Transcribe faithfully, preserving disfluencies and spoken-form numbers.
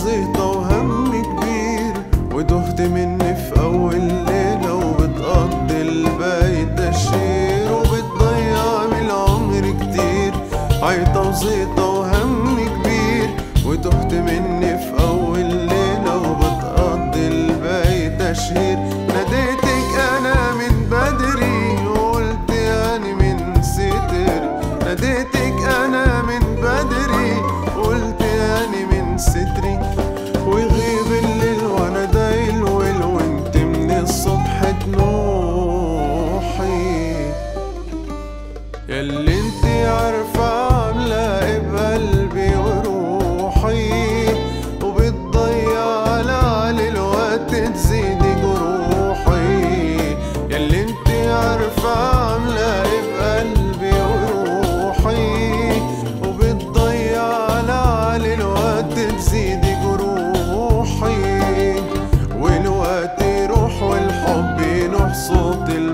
وزيطة وهم كبير، وتهت مني في أول ليلة، وبتقضي الباقي تشير، وبتضيع من العمر كتير. عيطة وزيطة وهم كبير، وتهت مني في أول ليلة، وبتقضي الباقي تشهير. ناديتك أنا من بدري، وقلت يعني من ستري. ناديتك أنا من بدري، وقلت يعني من ستري. ويغيب الليل وانا دايل ويل، وانت من الصبح تنوحي. ياللي انت عارفة عاملة ايه بقلبي وروحي، وبتضيع على الوقت تزيدي جروحي. ياللي انت عارفة عاملة ايه بقلبي وروحي، وبتضيع على الوقت تزيدي جروحي. والوقت يروح والحب ينوح، صوت